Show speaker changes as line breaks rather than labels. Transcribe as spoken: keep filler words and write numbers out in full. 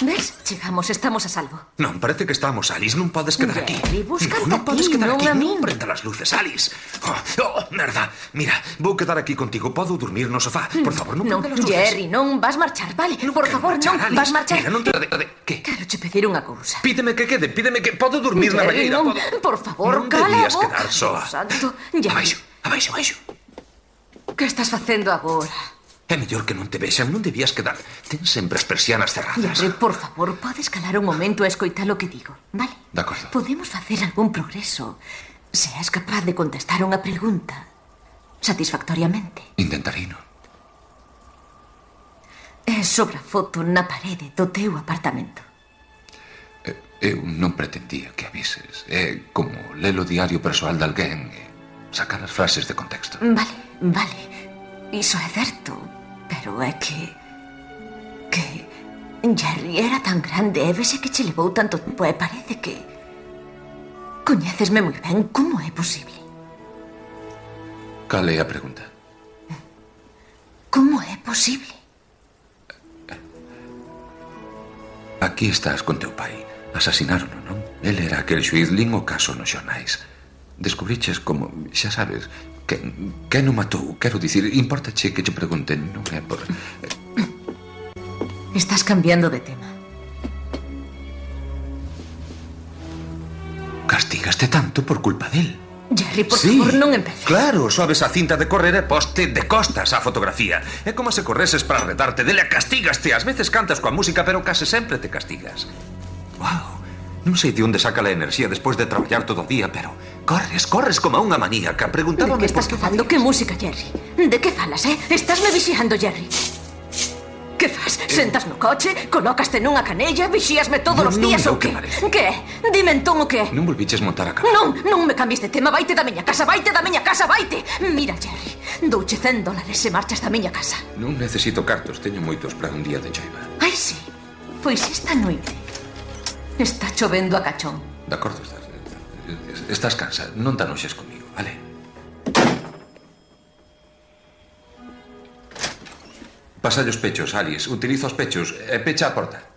Ves? Chegamos, estamos a salvo.
Non, parece que estamos, Alice. Non podes quedar aquí.
Jerry, búscate
non, non podes
aquí,
quedar
non
aquí.
a min.
Non prenda as luces, Alice. Oh, oh, merda. Mira, vou quedar aquí contigo. Podo dormir no sofá. Por favor, non
Non,
prenda as luces.
Jerry, non vas marchar, vale?
Non
Por
quero
favor,
marchar,
non,
Alice.
vas marchar.
Mira, non te... De, de, que?
Quero che pedir unha cousa.
Pídeme que quede, pídeme que... Podo dormir na
Jerry,
banheira,
non,
podo...
por favor,
non
cala a
debías
boca.
quedar soa.
Dios santo. Jerry,
Abaixo, abaixo, abaixo.
que estás facendo agora?
É mellor que non te vexan, non debías quedar. Ten sempre as persianas cerradas.
Jerry, por favor, podes calar un momento e escoitar o que digo, vale?
De acordo.
Podemos facer algún progreso se és capaz de contestar unha pregunta satisfactoriamente.
Intentarei, non?
É sobre a foto na parede do teu apartamento.
Eu non pretendía que avises. É como ler o diario persoal de alguén e sacar as frases de contexto.
Vale, vale. Iso é certo, pero é que... que... Jerry era tan grande e vese que che levou tanto tempo e parece que... Coñécesme moi ben. Como é posible?
Cal é a pregunta?
Como é posible?
Aquí estás con teu pai. Asasinarono, non? Ele era aquel xuiz, lin o caso nos xornais. Descubriches como, xa sabes, que, que non matou. Quero dicir, importache que che pregunten, non é por...
Estás cambiando de tema.
Castigaste tanto por culpa del.
Jerry, por
Sí,
favor, non empece.
claro, sobes a cinta de correr e poste de costas a fotografía. É como se correses para retarte dele e castigaste. Ás veces cantas coa música, pero case sempre te castigas. Wow, non sei de onde saca a enerxía despois de traballar todo o día, pero corres, corres como unha maníaca.
De
Preguntábame
que estás
por
falando? Que música, Jerry? De que falas, eh? Estás me vixiando, Jerry. Que fas? Sentas no coche, colócaste nunha canella, vixíasme todos
Non-
os
non
días
me
ou
o que
que?
parece.
Que? Dime entón o que?
Non volviches montar a cara.
Non, non me cambies de tema, vaite da miña casa, vaite da miña casa, vaite. Mira, Jerry, douche cen dólares se marchas da miña casa.
Non necesito cartos, teño moitos para un día de choiva.
Ai, sí, pois esta noite está chovendo a cachón.
De acordo, estás, estás cansa, non te anoxes comigo, vale? Pasa os pechos, Alice, utiliza os pechos e pecha a porta.